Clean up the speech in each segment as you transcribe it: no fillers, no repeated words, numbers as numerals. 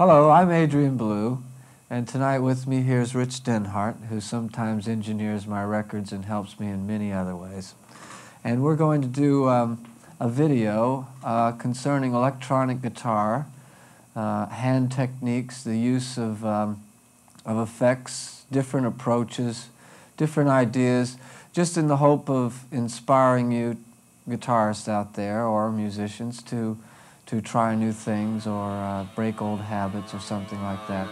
Hello, I'm Adrian Belew, and tonight with me here is Rich Denhart, who sometimes engineers my records and helps me in many other ways. And we're going to do a video concerning electronic guitar, hand techniques, the use of effects, different approaches, different ideas, just in the hope of inspiring you guitarists out there or musicians to try new things or break old habits or something like that.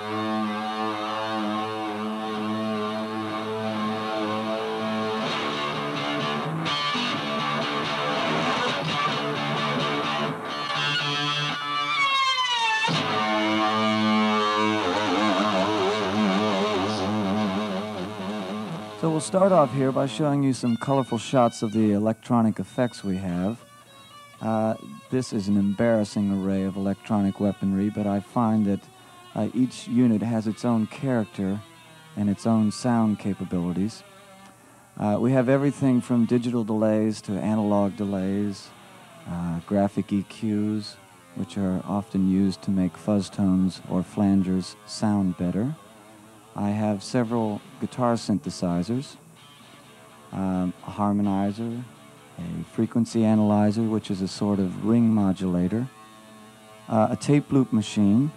So we'll start off here by showing you some colorful shots of the electronic effects we have. This is an embarrassing array of electronic weaponry, but I find that each unit has its own character and its own sound capabilities. We have everything from digital delays to analog delays, graphic EQs, which are often used to make fuzz tones or flangers sound better. I have several guitar synthesizers, a harmonizer, a frequency analyzer, which is a sort of ring modulator, a tape loop machine,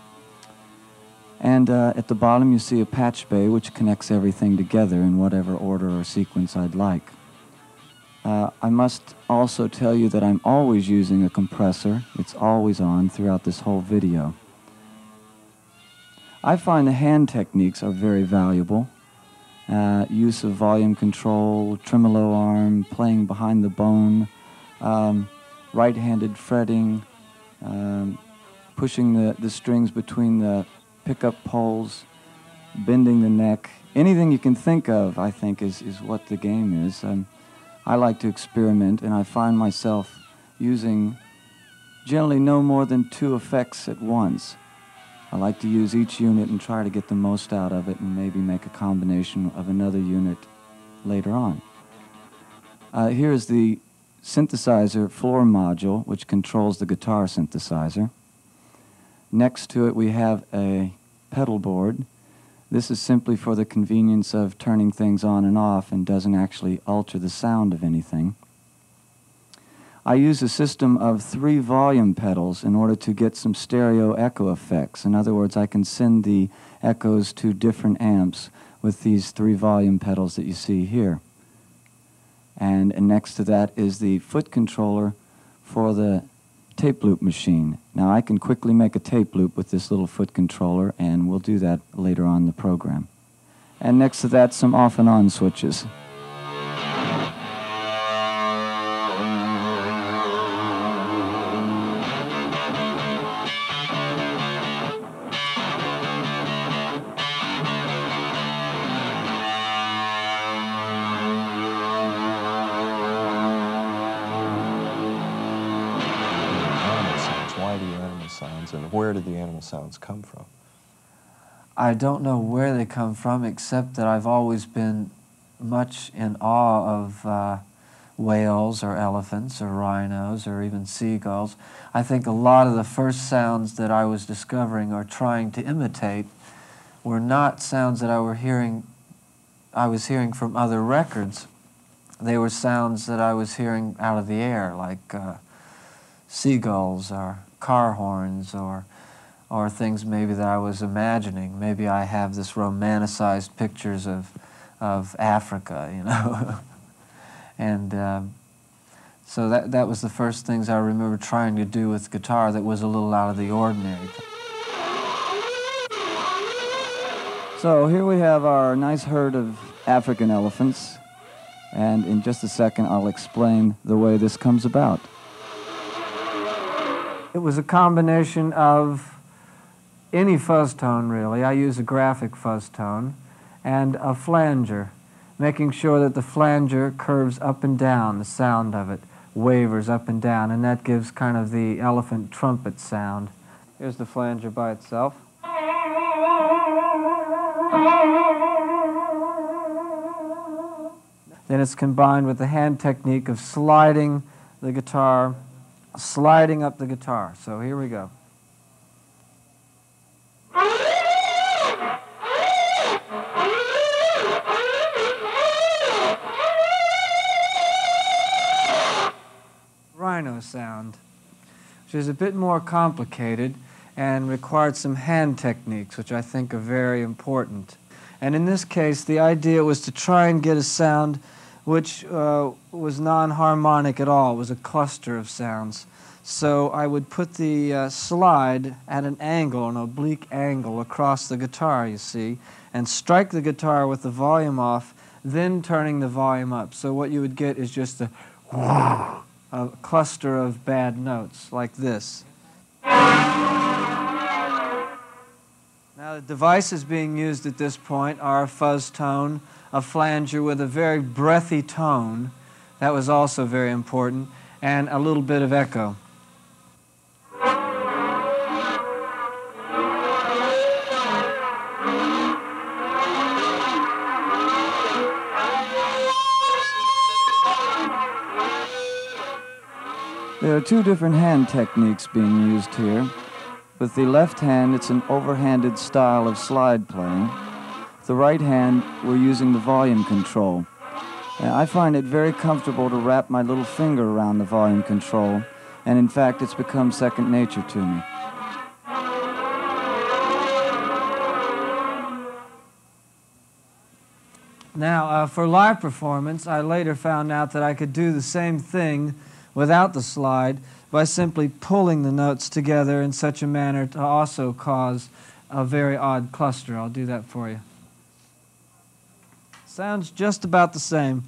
and at the bottom you see a patch bay which connects everything together in whatever order or sequence I'd like. I must also tell you that I'm always using a compressor. It's always on throughout this whole video. I find the hand techniques are very valuable. Use of volume control, tremolo arm, playing behind the bone, right-handed fretting, pushing the strings between the pickup poles, bending the neck. Anything you can think of, I think, is what the game is. I like to experiment, and I find myself using generally no more than 2 effects at once. I like to use each unit and try to get the most out of it and maybe make a combination of another unit later on. Here is the synthesizer floor module, which controls the guitar synthesizer. Next to it we have a pedal board. This is simply for the convenience of turning things on and off and doesn't actually alter the sound of anything. I use a system of 3 volume pedals in order to get some stereo echo effects. In other words, I can send the echoes to different amps with these 3 volume pedals that you see here. And next to that is the foot controller for the tape loop machine. Now I can quickly make a tape loop with this little foot controller, and we'll do that later on in the program. And next to that, some off and on switches. Why do you animal sounds, and where did the animal sounds come from? I don't know where they come from, except that I've always been much in awe of whales or elephants or rhinos or even seagulls. I think a lot of the first sounds that I was discovering or trying to imitate were not sounds that I was hearing from other records. They were sounds that I was hearing out of the air, like seagulls or car horns or things maybe that I was imagining. Maybe I have this romanticized pictures of Africa, you know. And so that was the first things I remember trying to do with guitar that was a little out of the ordinary. So here we have our nice herd of African elephants, and in just a second I'll explain the way this comes about. It was a combination of any fuzz tone, really. I use a graphic fuzz tone and a flanger, making sure that the flanger curves up and down, the sound of it wavers up and down, and that gives kind of the elephant trumpet sound. Here's the flanger by itself. Then it's combined with the hand technique of sliding the guitar, sliding up the guitar. So here we go. sound, which is a bit more complicated and required some hand techniques, which I think are very important. And in this case, the idea was to try and get a sound which was non-harmonic at all. It was a cluster of sounds. So I would put the slide at an angle, an oblique angle, across the guitar, you see, and strike the guitar with the volume off, then turning the volume up. So what you would get is just a cluster of bad notes, like this. Now the devices being used at this point are a fuzz tone, a flanger with a very breathy tone, that was also very important, and a little bit of echo. There are two different hand techniques being used here. With the left hand, it's an overhanded style of slide playing. With the right hand, we're using the volume control. And I find it very comfortable to wrap my little finger around the volume control, and in fact, it's become second nature to me. Now, for live performance, I later found out that I could do the same thing without the slide by simply pulling the notes together in such a manner to also cause a very odd cluster. I'll do that for you. Sounds just about the same.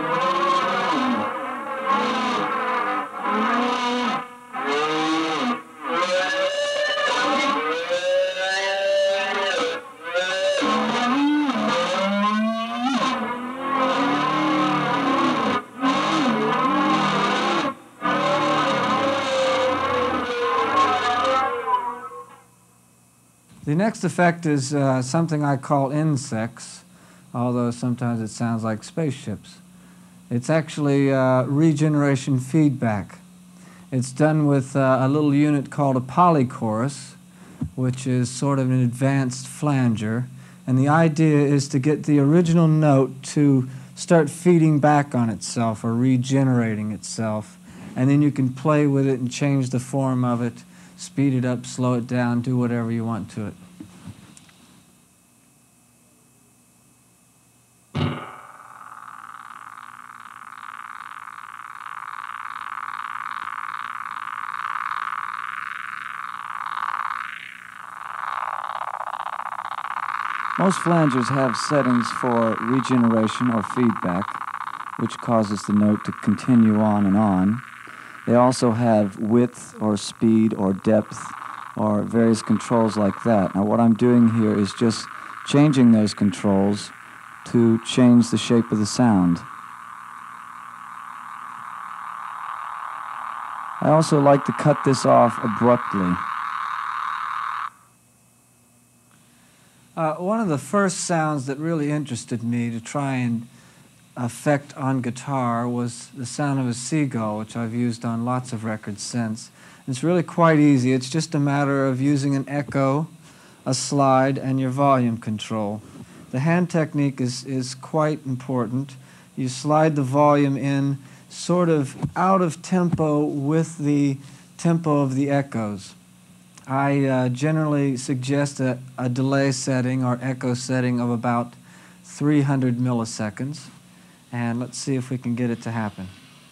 The next effect is something I call insects, although sometimes it sounds like spaceships. It's actually regeneration feedback. It's done with a little unit called a polychorus, which is sort of an advanced flanger. And the idea is to get the original note to start feeding back on itself or regenerating itself. And then you can play with it and change the form of it, speed it up, slow it down, do whatever you want to it. Most flangers have settings for regeneration or feedback, which causes the note to continue on and on. They also have width or speed or depth or various controls like that. Now what I'm doing here is just changing those controls to change the shape of the sound. I also like to cut this off abruptly. One of the first sounds that really interested me to try and effect on guitar was the sound of a seagull, which I've used on lots of records since. It's really quite easy. It's just a matter of using an echo, a slide, and your volume control. The hand technique is quite important. You slide the volume in sort of out of tempo with the tempo of the echoes. I generally suggest a delay setting or echo setting of about 300 milliseconds. And let's see if we can get it to happen.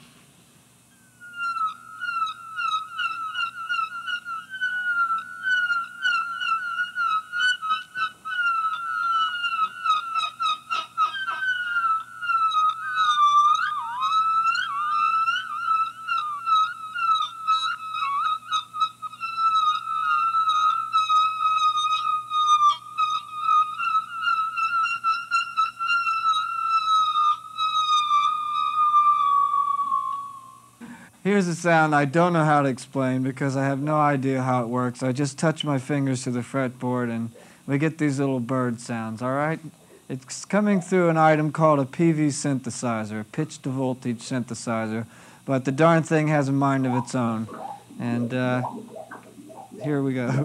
Here's a sound I don't know how to explain because I have no idea how it works. I just touch my fingers to the fretboard and we get these little bird sounds, all right? It's coming through an item called a PV synthesizer, a pitch to voltage synthesizer, but the darn thing has a mind of its own. And here we go.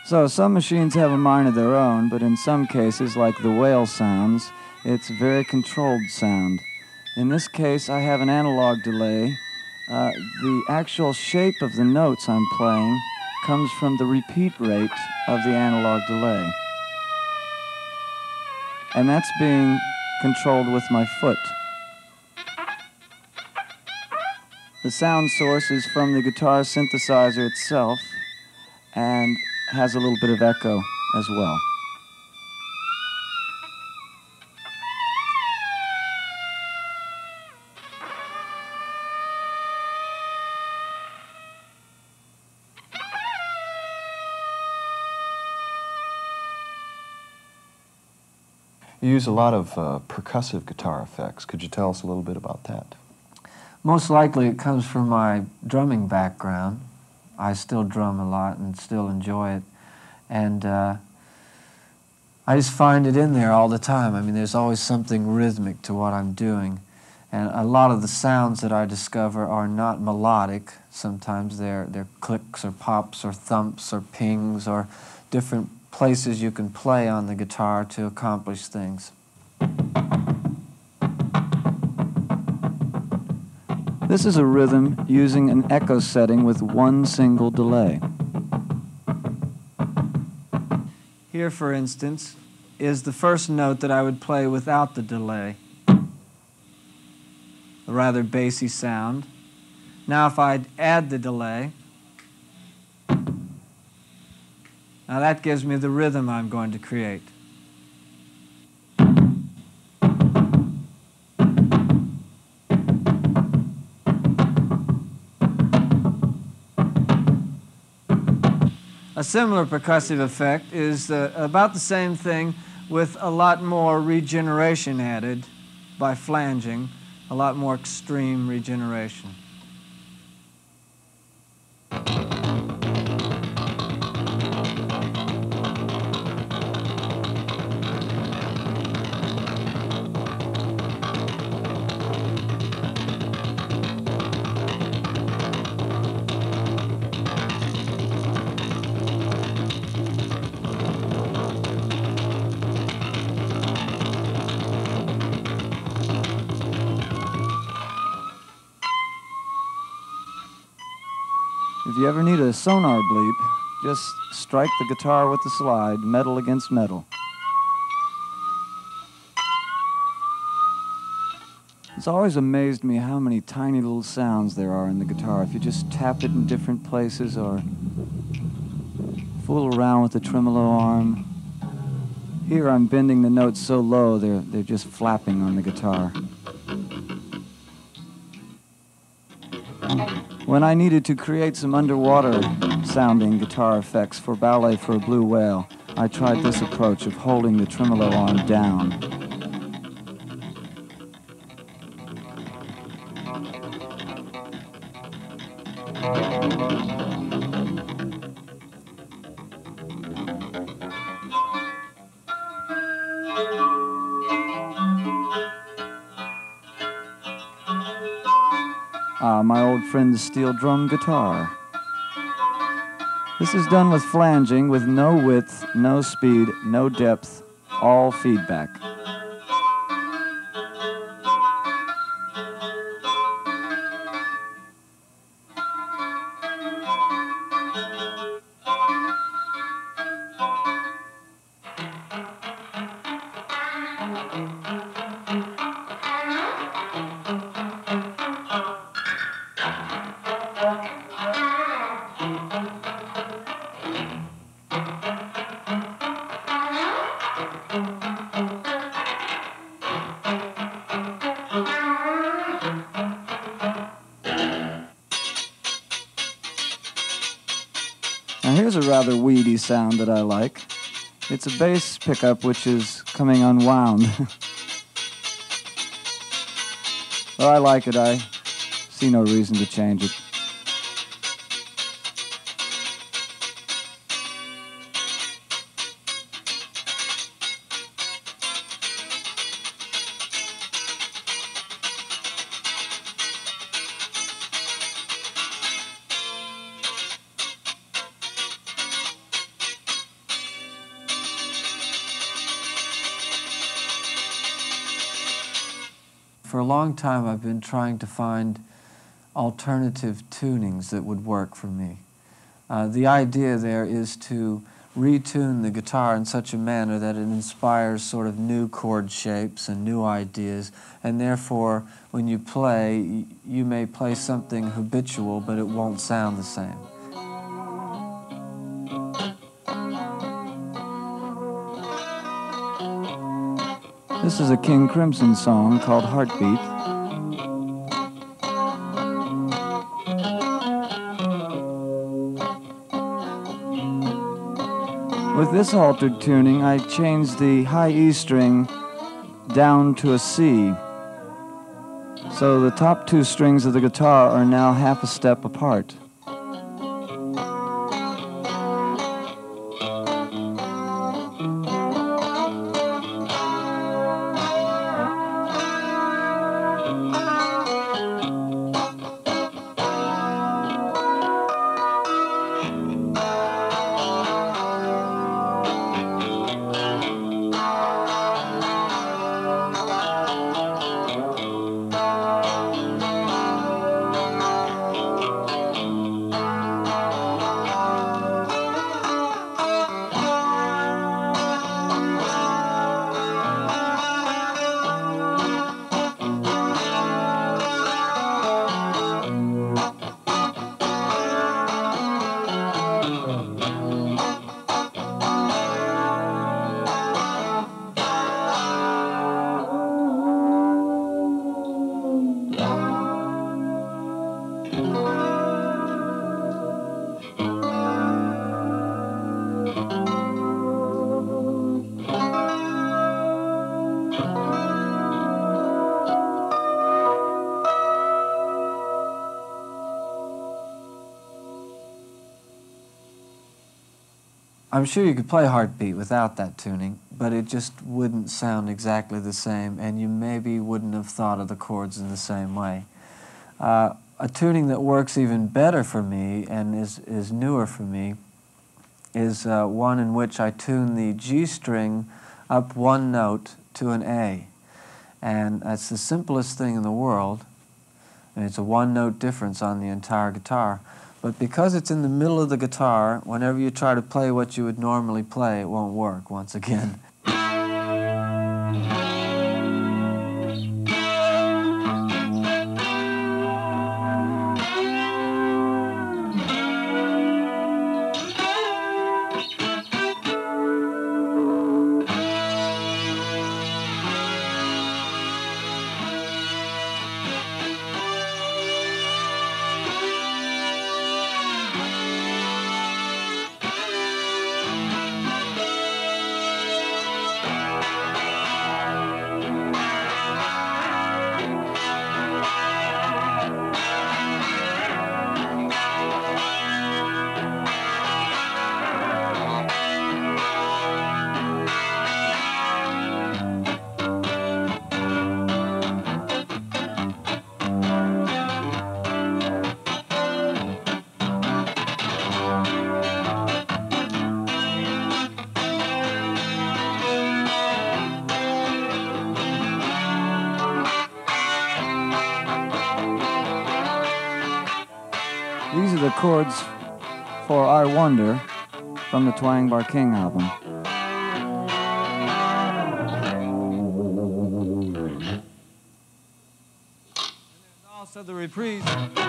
So some machines have a mind of their own, but in some cases, like the whale sounds, it's a very controlled sound. In this case, I have an analog delay. The actual shape of the notes I'm playing comes from the repeat rate of the analog delay. And that's being controlled with my foot. The sound source is from the guitar synthesizer itself and has a little bit of echo as well. You use a lot of percussive guitar effects. Could you tell us a little bit about that? Most likely it comes from my drumming background. I still drum a lot and still enjoy it. And I just find it in there all the time. I mean, there's always something rhythmic to what I'm doing. And a lot of the sounds that I discover are not melodic. Sometimes they're clicks or pops or thumps or pings or different places you can play on the guitar to accomplish things. This is a rhythm using an echo setting with one single delay. Here, for instance, is the first note that I would play without the delay. A rather bassy sound. Now if I'd add the delay, now that gives me the rhythm I'm going to create. A similar percussive effect is about the same thing with a lot more regeneration added by flanging, a lot more extreme regeneration. If you ever need a sonar bleep, just strike the guitar with the slide, metal against metal. It's always amazed me how many tiny little sounds there are in the guitar. If you just tap it in different places or fool around with the tremolo arm. Here I'm bending the notes so low they're just flapping on the guitar. When I needed to create some underwater sounding guitar effects for Ballet for a Blue Whale, I tried this approach of holding the tremolo arm down. My old friend's steel drum guitar. This is done with flanging with no width, no speed, no depth, all feedback. Now here's a rather weedy sound that I like. It's a bass pickup which is coming unwound. Well, I like it. I see no reason to change it. For a long time I've been trying to find alternative tunings that would work for me. The idea there is to retune the guitar in such a manner that it inspires sort of new chord shapes and new ideas, and therefore when you play, you may play something habitual, but it won't sound the same. This is a King Crimson song called Heartbeat. With this altered tuning, I changed the high E string down to a C. So the top two strings of the guitar are now half a step apart. I'm sure you could play Heartbeat without that tuning, but it just wouldn't sound exactly the same, and you maybe wouldn't have thought of the chords in the same way. A tuning that works even better for me and is newer for me is one in which I tune the G string up one note to an A. And that's the simplest thing in the world, and it's a one-note difference on the entire guitar. But because it's in the middle of the guitar, whenever you try to play what you would normally play, it won't work once again. These are the chords for I Wonder from the Twang Bar King album. And there's also the reprise.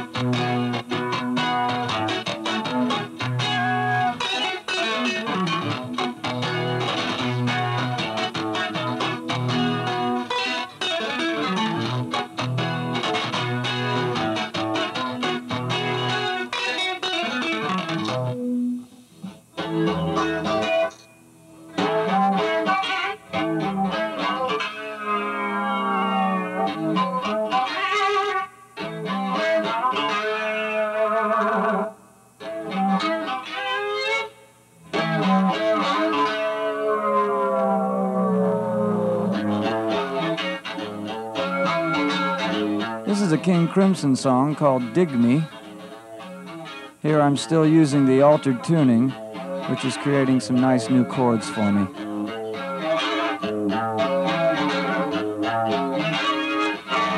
This is a King Crimson song called Dig Me. Here I'm still using the altered tuning, which is creating some nice new chords for me.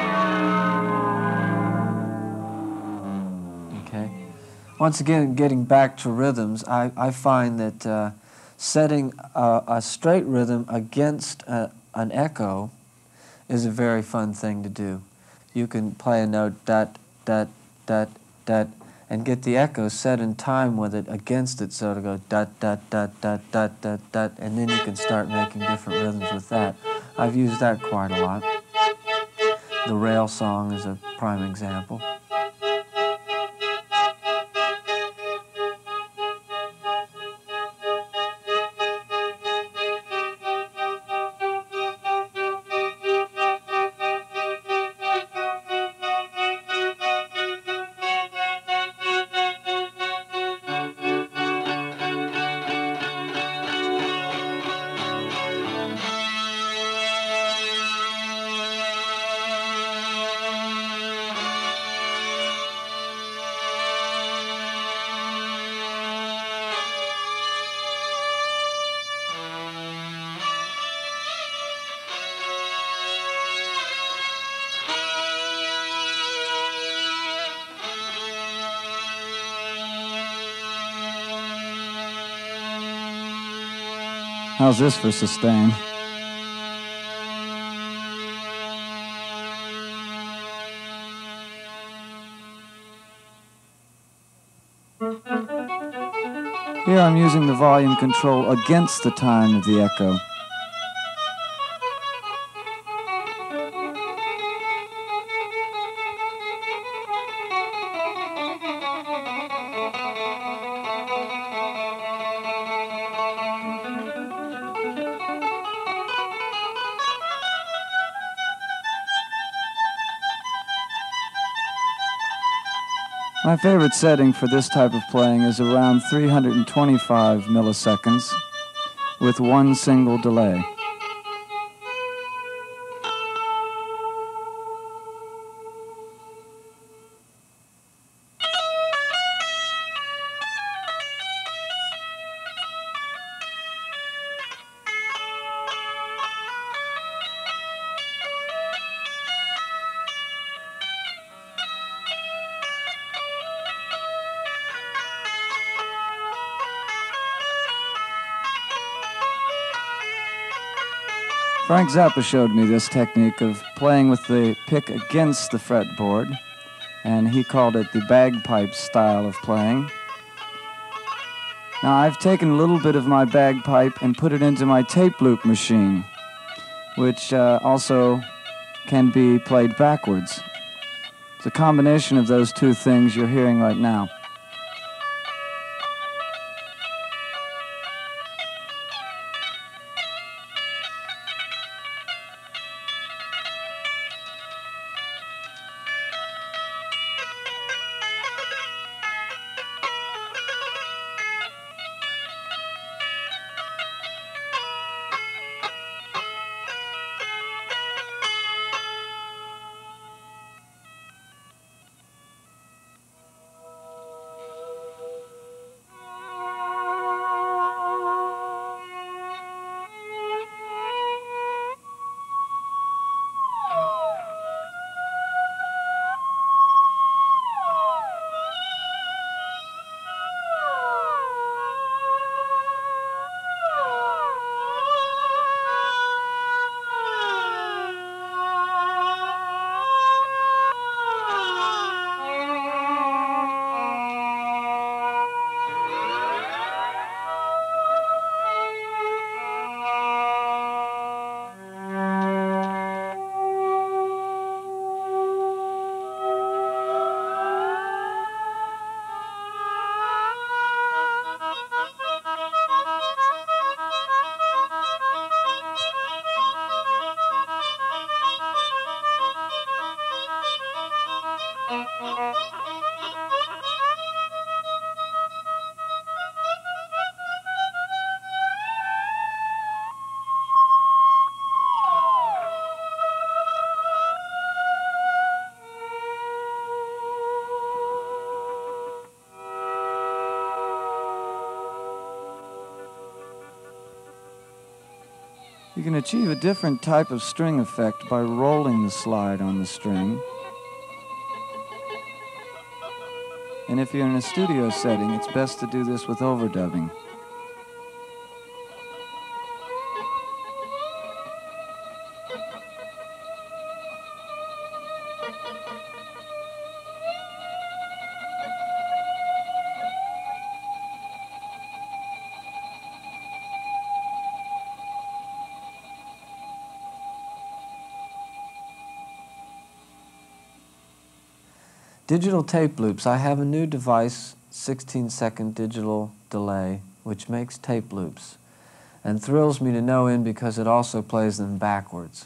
Once again, getting back to rhythms, I find that setting a straight rhythm against an echo is a very fun thing to do. You can play a note dat, dat, dat, dat, and get the echo set in time with it against it, so to go dat, dat, dat, dat, dat, dat, dat, and then you can start making different rhythms with that. I've used that quite a lot. The rail song is a prime example. How's this for sustain? Here I'm using the volume control against the time of the echo. My favorite setting for this type of playing is around 325 milliseconds with one single delay. Frank Zappa showed me this technique of playing with the pick against the fretboard, and he called it the bagpipe style of playing. Now I've taken a little bit of my bagpipe and put it into my tape loop machine, which also can be played backwards. It's a combination of those two things you're hearing right now. You can achieve a different type of string effect by rolling the slide on the string And if you're in a studio setting, it's best to do this with overdubbing. Digital tape loops. I have a new device, 16-second digital delay, which makes tape loops, and thrills me to no end because it also plays them backwards.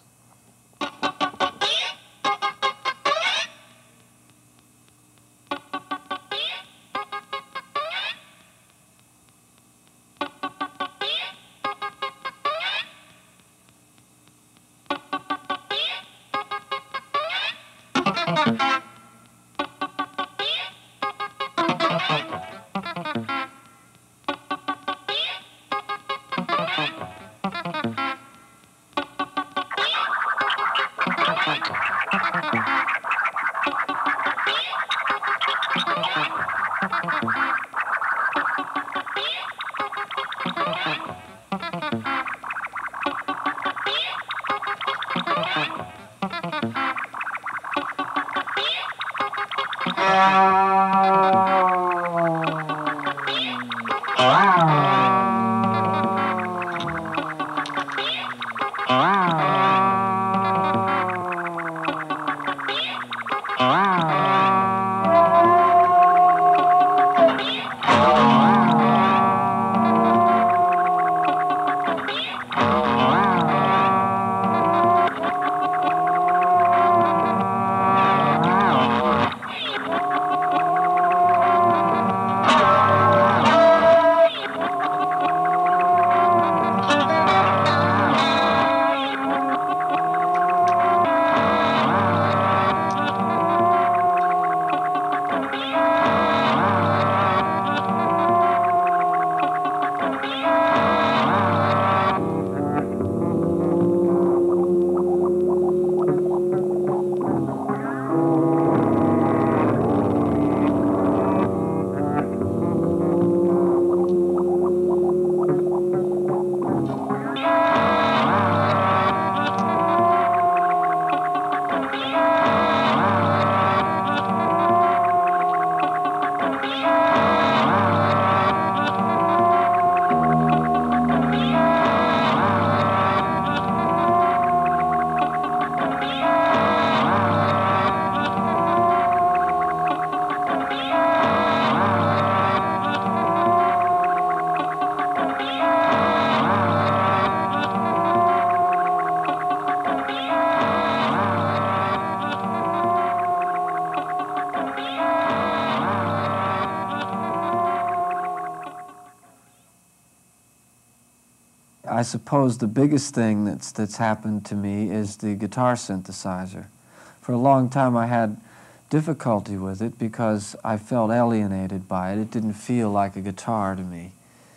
I suppose the biggest thing that's happened to me is the guitar synthesizer. For a long time I had difficulty with it because I felt alienated by it. It didn't feel like a guitar to me.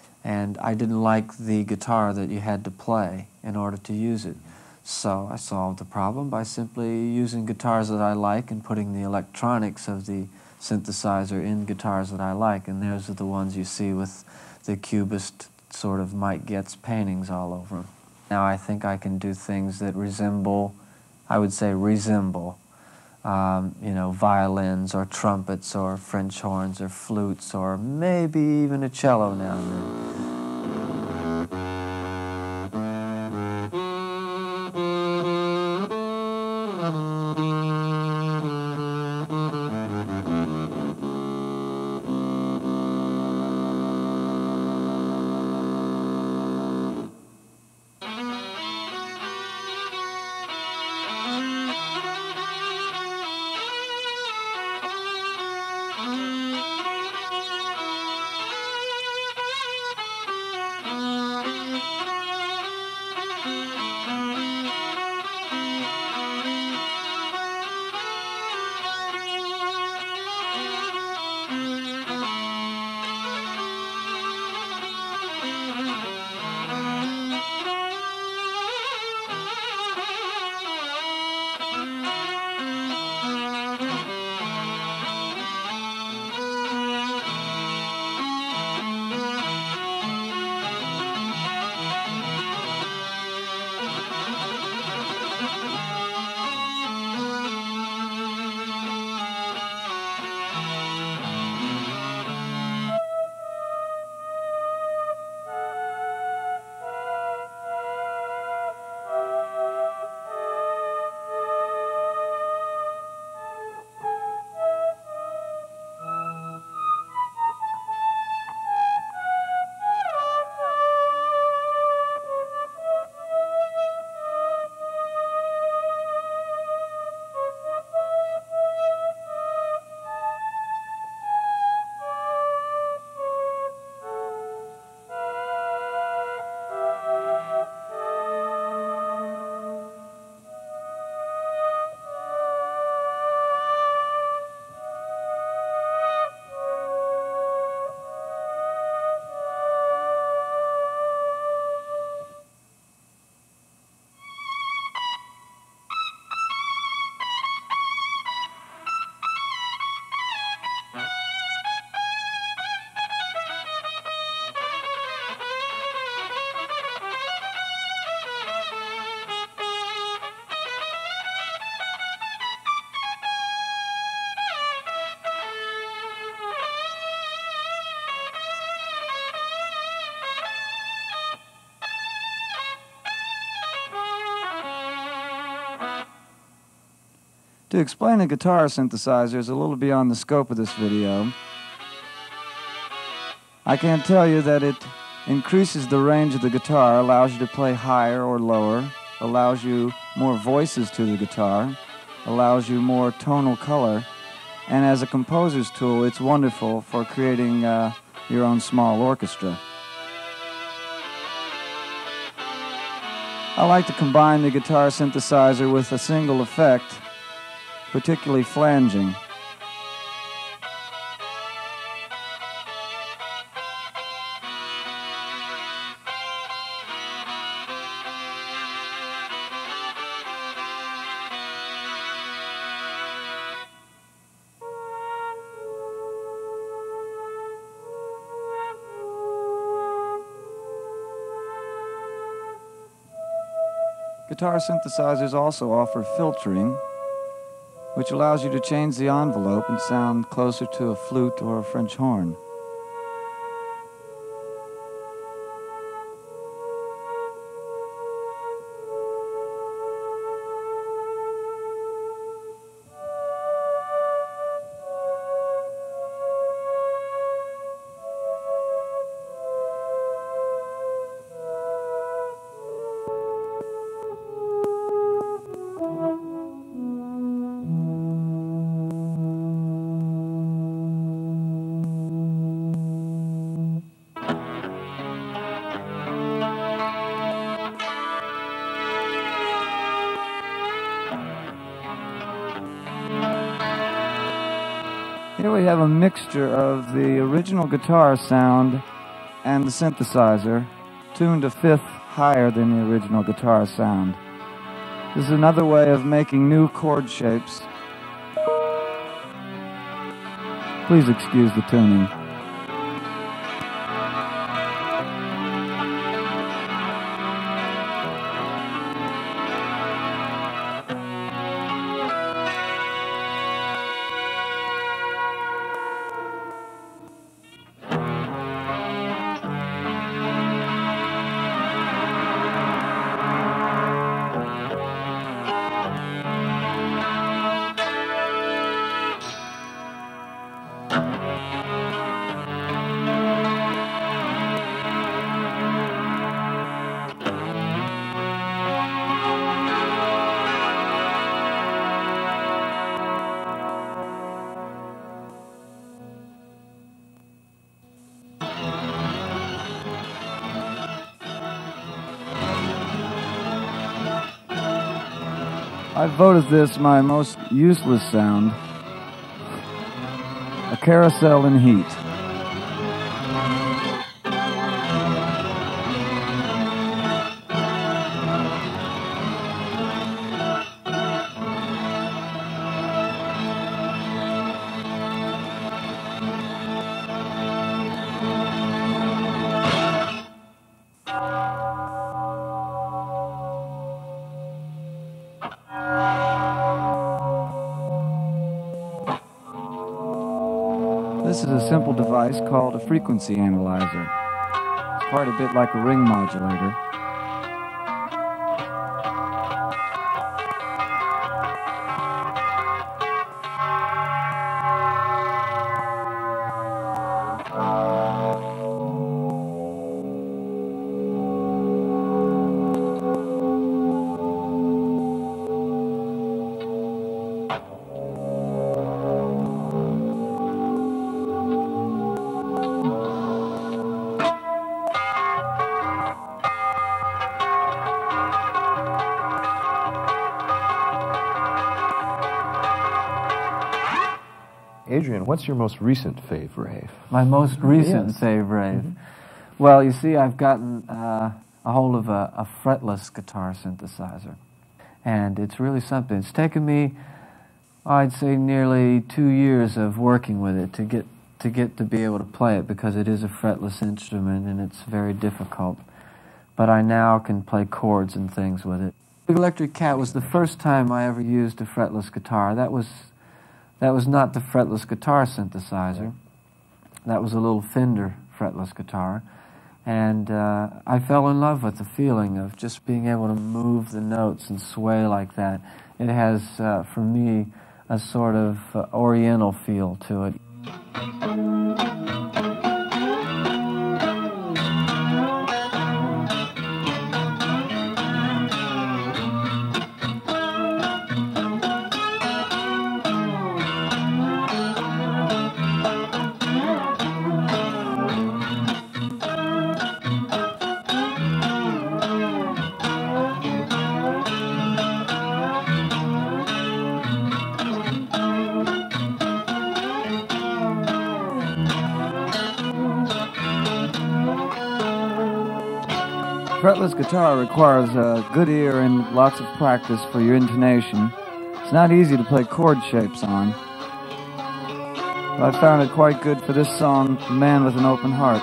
And I didn't like the guitar that you had to play in order to use it. So I solved the problem by simply using guitars that I like and putting the electronics of the synthesizer in guitars that I like. And those are the ones you see with the Cubist sort of Mike Getz paintings all over them. Now I think I can do things that resemble, I would say resemble, you know, violins or trumpets or French horns or flutes or maybe even a cello now and then. To explain a guitar synthesizer is a little beyond the scope of this video. I can tell you that it increases the range of the guitar, allows you to play higher or lower, allows you more voices to the guitar, allows you more tonal color, and as a composer's tool, it's wonderful for creating your own small orchestra. I like to combine the guitar synthesizer with a single effect, particularly flanging. Guitar synthesizers also offer filtering, which allows you to change the envelope and sound closer to a flute or a French horn. Here we have a mixture of the original guitar sound and the synthesizer, tuned a fifth higher than the original guitar sound. This is another way of making new chord shapes. Please excuse the tuning. I've voted this my most useless sound, a carousel in heat. This is a simple device called a frequency analyzer. It's quite a bit like a ring modulator. Adrian, what's your most recent fave rave? My most recent Yes. fave rave. Well, you see, I've gotten a hold of a fretless guitar synthesizer, and it's really something. It's taken me, I'd say, nearly 2 years of working with it to get to be able to play it, because it is a fretless instrument and it's very difficult. But I now can play chords and things with it. The Electric Cat was the first time I ever used a fretless guitar. That was not the fretless guitar synthesizer. That was a little Fender fretless guitar. And I fell in love with the feeling of just being able to move the notes and sway like that. It has, for me, a sort of oriental feel to it. Fretless guitar requires a good ear and lots of practice for your intonation. It's not easy to play chord shapes on, but I found it quite good for this song, Man with an Open Heart.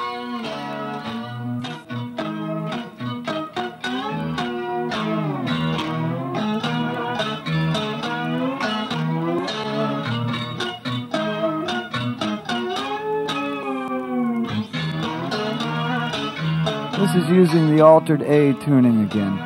This is using the altered A tuning again.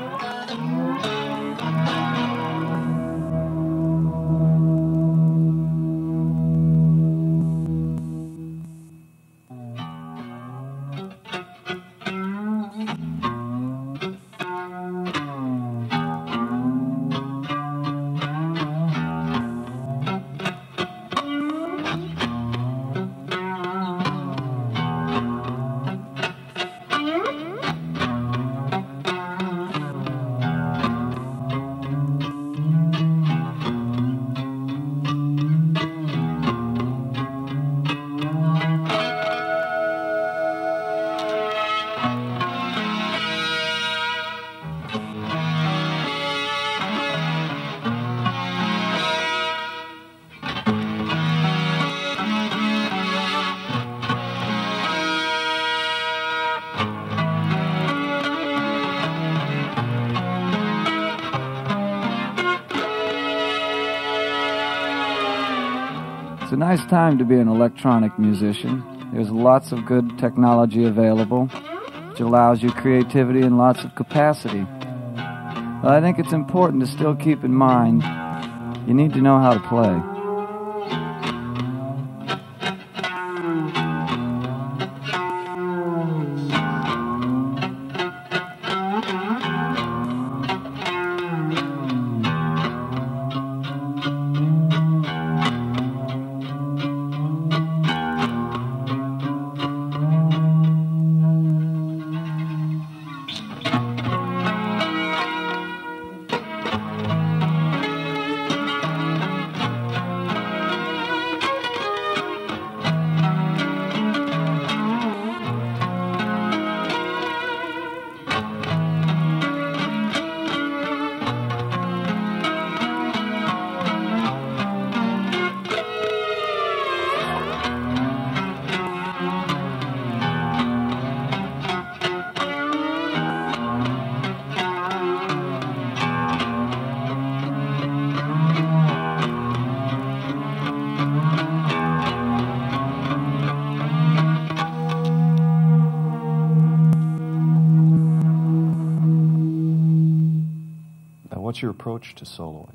It's a nice time to be an electronic musician. There's lots of good technology available, which allows you creativity and lots of capacity. But I think it's important to still keep in mind you need to know how to play. What's your approach to soloing?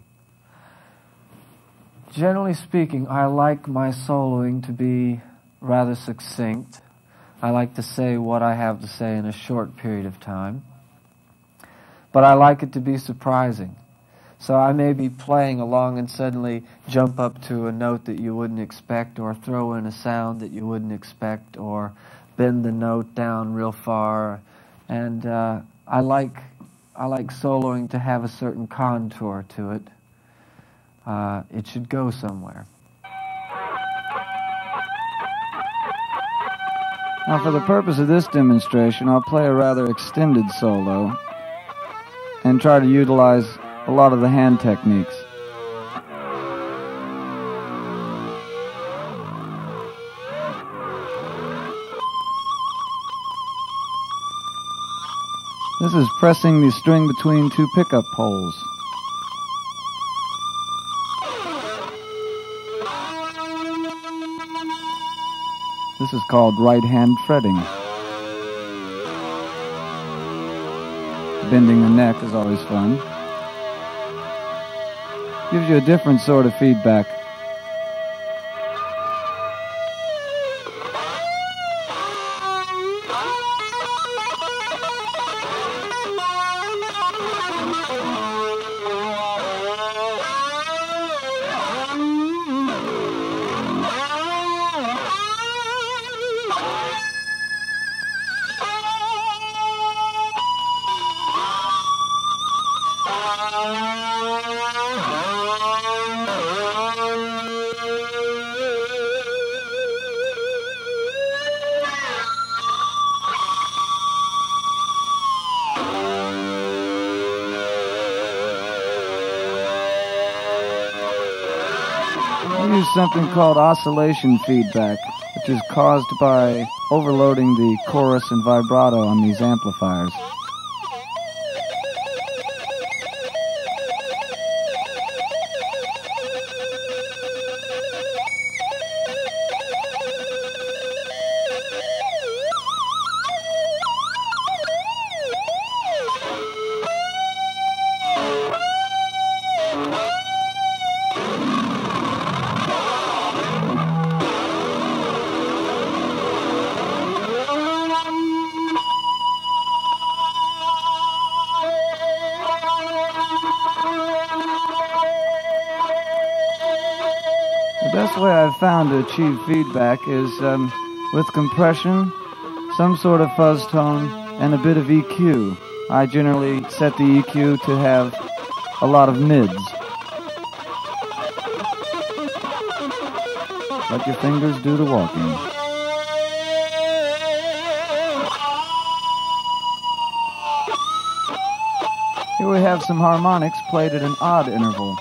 Generally speaking, I like my soloing to be rather succinct. I like to say what I have to say in a short period of time. But I like it to be surprising. So I may be playing along and suddenly jump up to a note that you wouldn't expect, or throw in a sound that you wouldn't expect, or bend the note down real far. And I like soloing to have a certain contour to it. It should go somewhere. Now, for the purpose of this demonstration, I'll play a rather extended solo and try to utilize a lot of the hand techniques. This is pressing the string between two pickup poles. This is called right-hand fretting. Bending the neck is always fun. Gives you a different sort of feedback. We use something called oscillation feedback, which is caused by overloading the chorus and vibrato on these amplifiers. The best way I've found to achieve feedback is with compression, some sort of fuzz tone, and a bit of EQ. I generally set the EQ to have a lot of mids. Let your fingers do the walking. Here we have some harmonics played at an odd interval.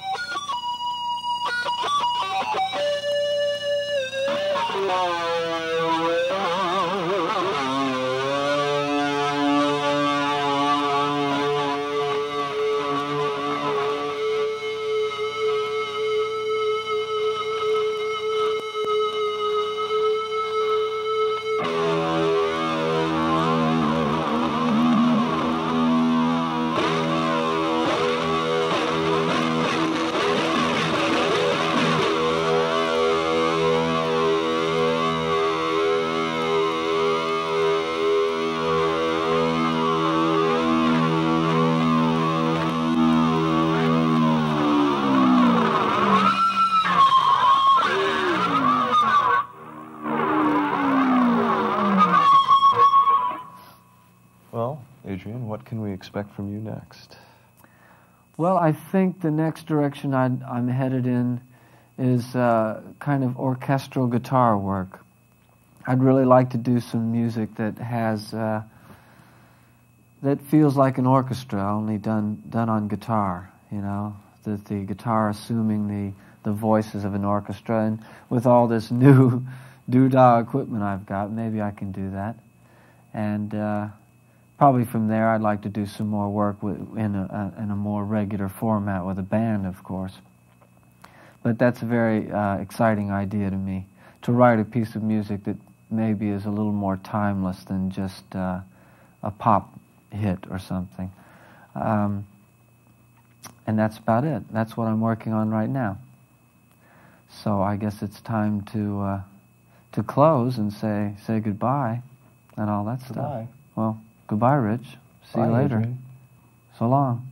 Well, Adrian, what can we expect from you next? Well, I think the next direction I'm headed in is kind of orchestral guitar work. I'd really like to do some music that has that feels like an orchestra, only done on guitar. You know, the guitar assuming the voices of an orchestra, and with all this new doodah equipment I've got, maybe I can do that. And probably from there, I'd like to do some more work in a more regular format with a band, of course. But that's a very exciting idea to me, to write a piece of music that maybe is a little more timeless than just a pop hit or something. And that's about it. That's what I'm working on right now. So I guess it's time to close and say goodbye and all that stuff. Goodbye. Well, goodbye, Rich. See you later. Adrian. So long.